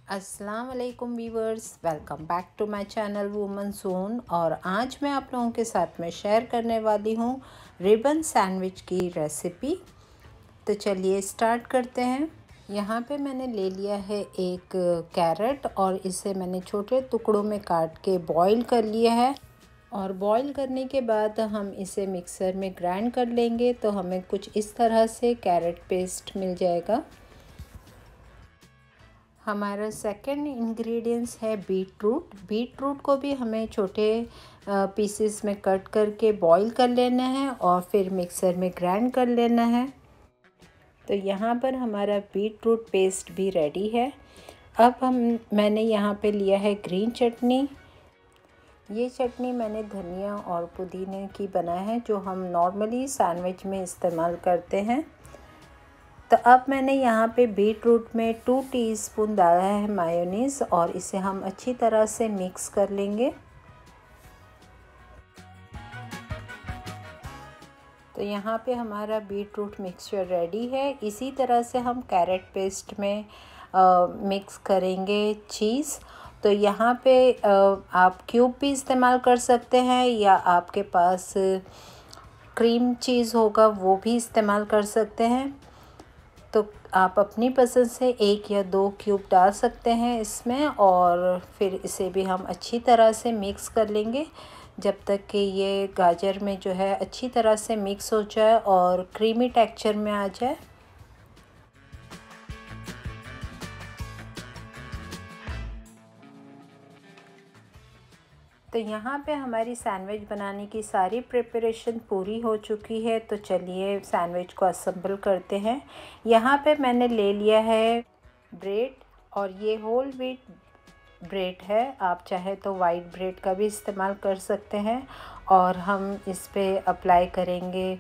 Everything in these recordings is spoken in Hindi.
अस्सलाम वालेकुम viewers, welcome back to my channel woman zone. और आज मैं आप लोगों के साथ में शेयर करने वाली हूँ रिबन सैंडविच की रेसिपी। तो चलिए स्टार्ट करते हैं। यहाँ पे मैंने ले लिया है एक कैरेट और इसे मैंने छोटे टुकड़ों में काट के बॉईल कर लिया है। और बॉईल करने के बाद हम इसे मिक्सर में ग्राइंड कर लेंगे तो हमें कुछ इस तरह से कैरेट पेस्ट मिल जाएगा। हमारा सेकंड इंग्रेडिएंट्स है बीट रूट को भी हमें छोटे पीसेस में कट करके बॉईल कर लेना है और फिर मिक्सर में ग्राइंड कर लेना है। तो यहाँ पर हमारा बीट रूट पेस्ट भी रेडी है। अब मैंने यहाँ पे लिया है ग्रीन चटनी। ये चटनी मैंने धनिया और पुदीने की बनाई है, जो हम नॉर्मली सैंडविच में इस्तेमाल करते हैं। तो अब मैंने यहाँ पे बीट रूट में 2 टीस्पून डाला है मायोनीज़ और इसे हम अच्छी तरह से मिक्स कर लेंगे। तो यहाँ पे हमारा बीट रूट मिक्सचर रेडी है। इसी तरह से हम कैरेट पेस्ट में मिक्स करेंगे चीज़। तो यहाँ पे आप क्यूब भी इस्तेमाल कर सकते हैं या आपके पास क्रीम चीज़ होगा वो भी इस्तेमाल कर सकते हैं। तो आप अपनी पसंद से 1 या 2 क्यूब डाल सकते हैं इसमें और फिर इसे भी हम अच्छी तरह से मिक्स कर लेंगे जब तक कि ये गाजर में जो है अच्छी तरह से मिक्स हो जाए और क्रीमी टेक्सचर में आ जाए। तो यहाँ पे हमारी सैंडविच बनाने की सारी प्रिपरेशन पूरी हो चुकी है। तो चलिए सैंडविच को असेंबल करते हैं। यहाँ पे मैंने ले लिया है ब्रेड और ये होल व्हीट ब्रेड है। आप चाहे तो वाइट ब्रेड का भी इस्तेमाल कर सकते हैं। और हम इस पे अप्लाई करेंगे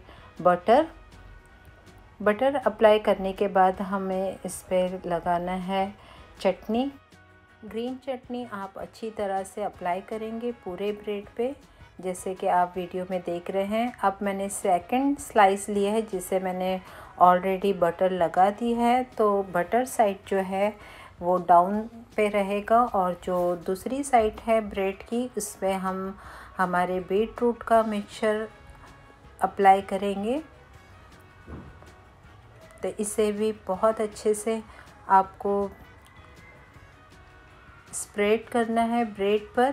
बटर अप्लाई करने के बाद हमें इस पर लगाना है चटनी। ग्रीन चटनी आप अच्छी तरह से अप्लाई करेंगे पूरे ब्रेड पे, जैसे कि आप वीडियो में देख रहे हैं। अब मैंने सेकंड स्लाइस लिया है जिसे मैंने ऑलरेडी बटर लगा दी है। तो बटर साइड जो है वो डाउन पे रहेगा और जो दूसरी साइड है ब्रेड की उसमें हम हमारे बीट रूट का मिक्सचर अप्लाई करेंगे। तो इसे भी बहुत अच्छे से आपको स्प्रेड करना है ब्रेड पर।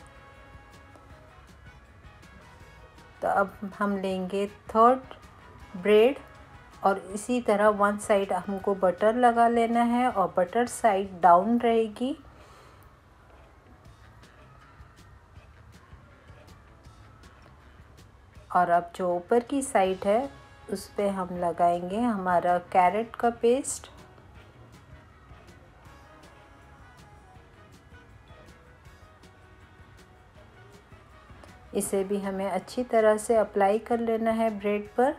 तो अब हम लेंगे थर्ड ब्रेड और इसी तरह वन साइड हमको बटर लगा लेना है और बटर साइड डाउन रहेगी। और अब जो ऊपर की साइड है उस पे हम लगाएंगे हमारा कैरेट का पेस्ट। इसे भी हमें अच्छी तरह से अप्लाई कर लेना है ब्रेड पर।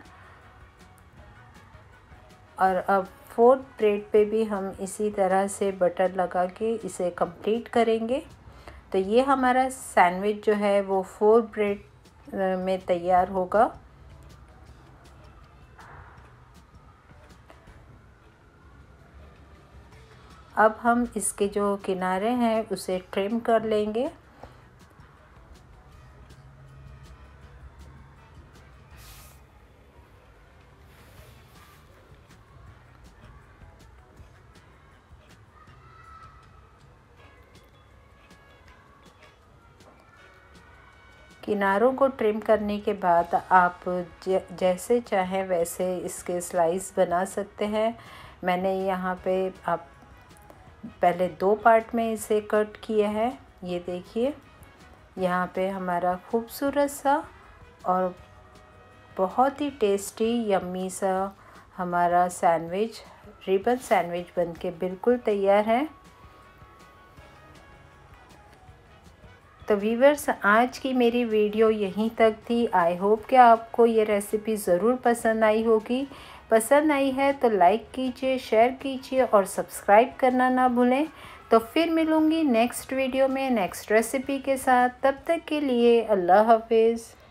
और अब फोर्थ ब्रेड पे भी हम इसी तरह से बटर लगा के इसे कंप्लीट करेंगे। तो ये हमारा सैंडविच जो है वो 4 ब्रेड में तैयार होगा। अब हम इसके जो किनारे हैं उसे ट्रिम कर लेंगे। किनारों को ट्रिम करने के बाद आप जैसे चाहें वैसे इसके स्लाइस बना सकते हैं। मैंने यहाँ पे आप पहले 2 पार्ट में इसे कट किया है। ये देखिए यहाँ पे हमारा खूबसूरत सा और बहुत ही टेस्टी यम्मी सा हमारा सैंडविच रिबन सैंडविच बनके बिल्कुल तैयार है। तो व्यूअर्स, आज की मेरी वीडियो यहीं तक थी। आई होप कि आपको ये रेसिपी ज़रूर पसंद आई होगी। पसंद आई है तो लाइक कीजिए, शेयर कीजिए और सब्सक्राइब करना ना भूलें। तो फिर मिलूँगी नेक्स्ट वीडियो में नेक्स्ट रेसिपी के साथ। तब तक के लिए अल्लाह हाफिज़।